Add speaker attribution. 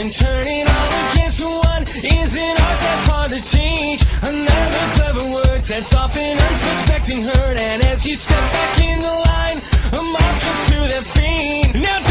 Speaker 1: and turning all against one is an art that's hard to teach. Another clever word sets off an unsuspecting herd, and as you step back in the line, a mob jumps to their feet. Now